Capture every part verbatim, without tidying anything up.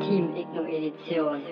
Team Igno Edition.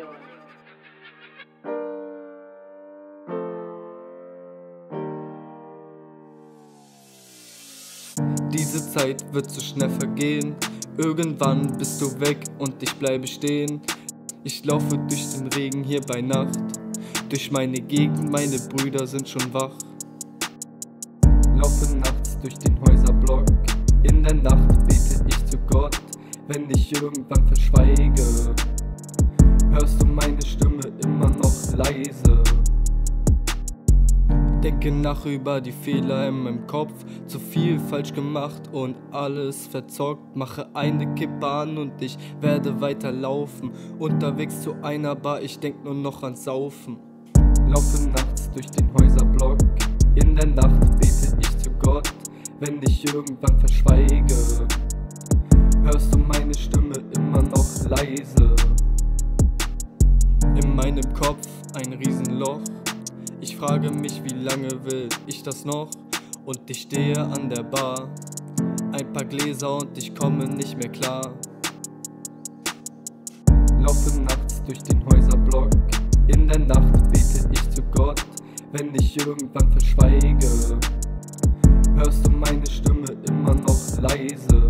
Diese Zeit wird zu schnell vergehen. Irgendwann bist du weg und ich bleibe stehen. Ich laufe durch den Regen hier bei Nacht, durch meine Gegend, meine Brüder sind schon wach. Laufe nachts durch den Häuserblock, in der Nacht bete ich zu Gott. Wenn ich irgendwann verschweige, hörst du meine Stimme immer noch leise. Denke nach über die Fehler in meinem Kopf, zu viel falsch gemacht und alles verzockt. Mache eine Kippe an und ich werde weiterlaufen. Unterwegs zu einer Bar, ich denk nur noch ans Saufen. Laufe nachts durch den Häuserblock, in der Nacht bete ich zu Gott. Wenn ich irgendwann verschweige, hörst du meine Stimme immer noch leise. In meinem Kopf ein Riesenloch. Ich frage mich, wie lange will ich das noch? Und ich stehe an der Bar, ein paar Gläser und ich komme nicht mehr klar. Laufe nachts durch den Häuserblock, in der Nacht bete ich zu Gott. Wenn ich irgendwann verschweige, hörst du meine Stimme immer noch leise.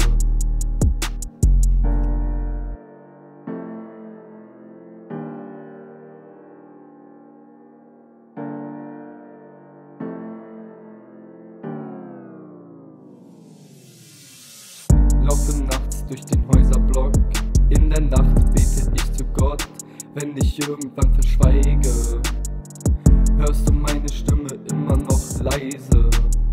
Laufe nachts durch den Häuserblock, in der Nacht bete ich zu Gott. Wenn ich irgendwann verschweige, hörst du meine Stimme immer noch leise.